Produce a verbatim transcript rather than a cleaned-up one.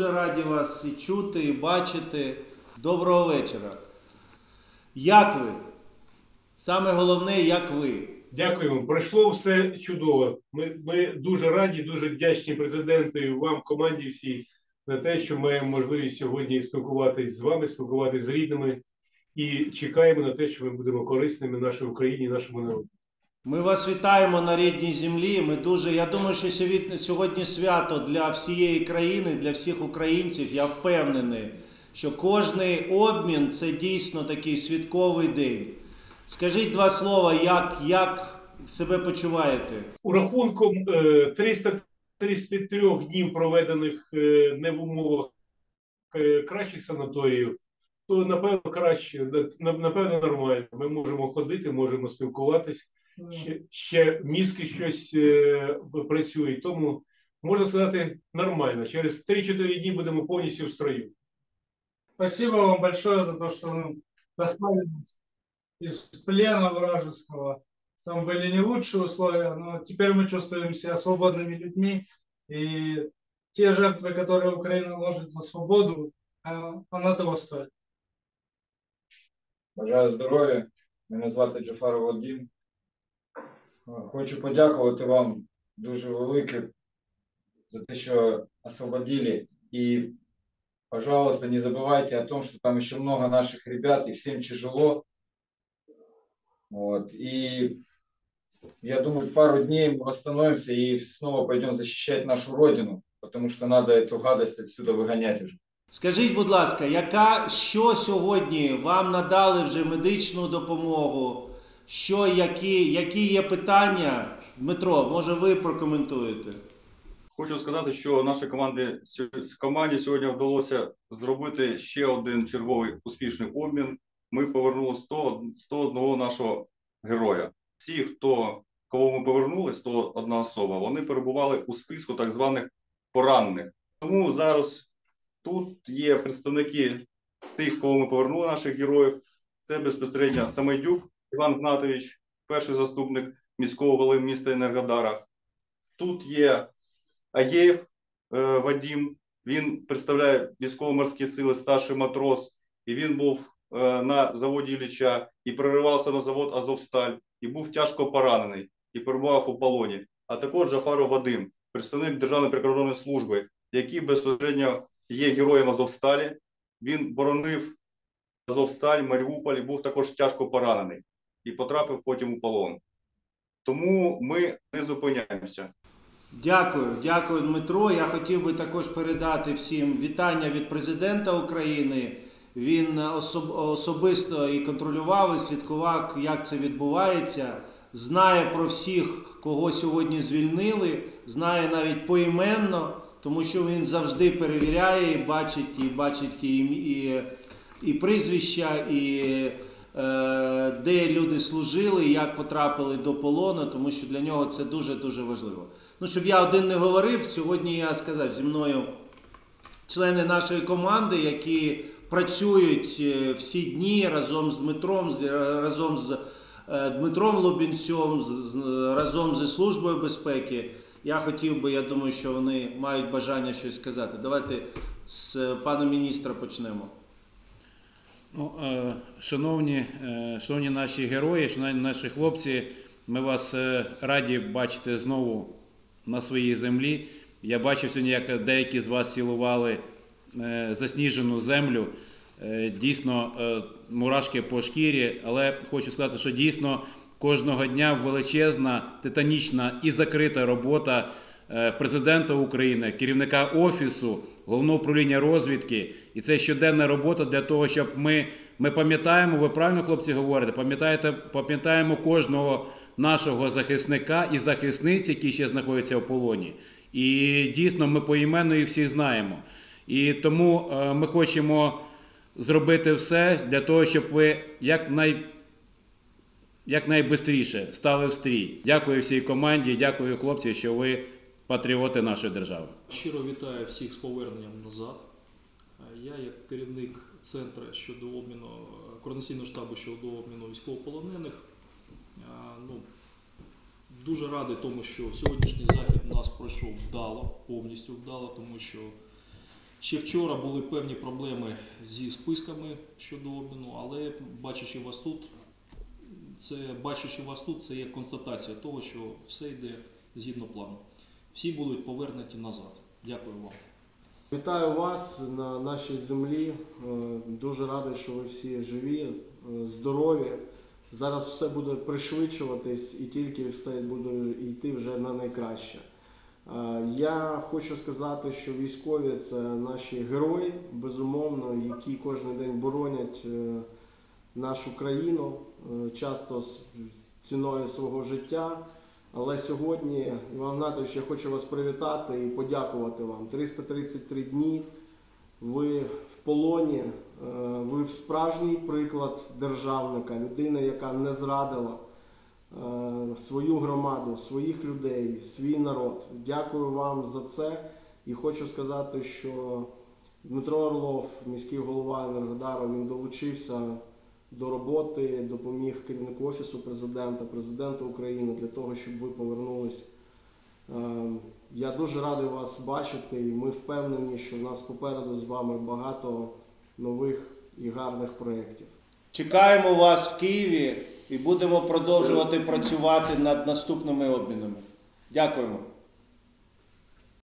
дуже раді вас і чути, і бачити. Доброго вечора. Як ви? Саме головне, як ви? Дякуємо. Пройшло все чудово. Ми, ми дуже раді, дуже вдячні президенту і вам, команді всій, за те, що маємо можливість сьогодні спілкуватись з вами, спілкуватись з рідними. І чекаємо на те, що ми будемо корисними нашій Україні, нашому народу. Ми вас вітаємо на рідній землі. Ми дуже, я думаю, що сьогодні свято для всієї країни, для всіх українців. Я впевнений, що кожний обмін – це дійсно такий святковий день. Скажіть два слова, як, як себе почуваєте? У рахунком триста тридцять три днів, проведених не в умовах кращих санаторіїв, то, напевно, краще, напевно, нормально. Ми можемо ходити, можемо спілкуватись, ще, ще мізки щось е, працюють. Тому, можна сказати, нормально. Через три-чотири дні будемо повністю в строю. Спасибо вам большое за то, что вы достали нас из плена вражеского. Там были не лучшие условия, но теперь мы чувствуем себя свободными людьми. И те жертвы, которые Украина ложит за свободу, она того стоит. Бажаю здоров'я. Мене звати Джафаров Вадим. Хочу подякувати вам дуже велике за те, що освободили. И, пожалуйста, не забывайте о том, что там еще много наших ребят, и всем тяжело. Вот. И я думаю, пару дней мы восстановимся и снова пойдем защищать нашу Родину, потому что надо эту гадость отсюда выгонять уже. Скажіть, будь ласка, яка, що сьогодні вам надали вже медичну допомогу? Що, які, які є питання? Дмитро, може ви прокоментуєте? Хочу сказати, що нашій команді, команді сьогодні вдалося зробити ще один черговий успішний обмін. Ми повернули сто одного нашого героя. Всі, хто, кого ми повернули, сто одна особа, вони перебували у списку так званих поранених. Тому зараз тут є представники з тих, кого ми повернули, наших героїв. Це безпосередньо Самайдюк Іван Гнатович, перший заступник міського голови міста Енергодара. Тут є Агеєв е, Вадим, він представляє військово-морські сили, старший матрос, і він був е, на заводі Ілліча і проривався на завод Азовсталь, і був тяжко поранений, і перебував у полоні. А також Джафаров Вадим, представник Державної прикордонної служби, який безпосередньо є героєм Азовсталі. Він боронив Азовсталь, Маріуполь, і був також тяжко поранений і потрапив потім у полон. Тому ми не зупиняємося. Дякую, дякую, Дмитро. Я хотів би також передати всім вітання від президента України. Він особ, особисто і контролював, і слідкував, як це відбувається. Знає про всіх, кого сьогодні звільнили, знає навіть поіменно, тому що він завжди перевіряє, і бачить, і бачить і, і, і прізвища, і е, де люди служили, як потрапили до полону, тому що для нього це дуже-дуже важливо. Ну, щоб я один не говорив, сьогодні я сказав, зі мною члени нашої команди, які працюють всі дні разом з Дмитром, разом з Дмитром Лубінцем, разом зі Службою безпеки. Я хотів би, я думаю, що вони мають бажання щось сказати. Давайте з пана міністра почнемо. Ну, шановні, шановні наші герої, шановні наші хлопці, ми вас раді бачити знову на своїй землі. Я бачив сьогодні, як деякі з вас цілували засніжену землю. Дійсно, мурашки по шкірі, але хочу сказати, що дійсно кожного дня величезна, титанічна і закрита робота президента України, керівника Офісу, Головного управління розвідки. І це щоденна робота для того, щоб ми, ми пам'ятаємо, ви правильно, хлопці, говорите, пам'ятаєте, пам'ятаємо кожного нашого захисника і захисниць, які ще знаходяться в полоні. І дійсно ми поіменно їх всіх знаємо. І тому е, ми хочемо зробити все для того, щоб ви якнай, якнайбистріше стали в стрій. Дякую всій команді, дякую хлопці, що ви патріоти нашої держави. Щиро вітаю всіх з поверненням назад. Я, як керівник центру щодо обміну, координаційного штабу щодо обміну військовополонених, ну, дуже радий тому, що сьогоднішній захід у нас пройшов вдало, повністю вдало, тому що Ще вчора були певні проблеми зі списками щодо обміну, але бачачи вас тут, це, бачачи вас тут, це є констатація того, що все йде згідно плану. Всі будуть повернуті назад. Дякую вам. Вітаю вас на нашій землі. Е, Дуже радий, що ви всі живі, е, здорові. Зараз все буде пришвидшуватись і тільки все буде йти вже на найкраще. Е, Я хочу сказати, що військові – це наші герої, безумовно, які кожен день боронять е, нашу країну, е, часто з ціною свого життя. Але сьогодні, Іван Гнатович, я хочу вас привітати і подякувати вам. триста тридцять три дні, ви в полоні, ви справжній приклад державника, людина, яка не зрадила свою громаду, своїх людей, свій народ. Дякую вам за це і хочу сказати, що Дмитро Орлов, міський голова Енергодару, він долучився до роботи, допоміг керівнику Офісу Президента, Президенту України для того, щоб ви повернулись. Я дуже радий вас бачити і ми впевнені, що в нас попереду з вами багато нових і гарних проєктів. Чекаємо вас в Києві і будемо продовжувати працювати над наступними обмінами. Дякуємо.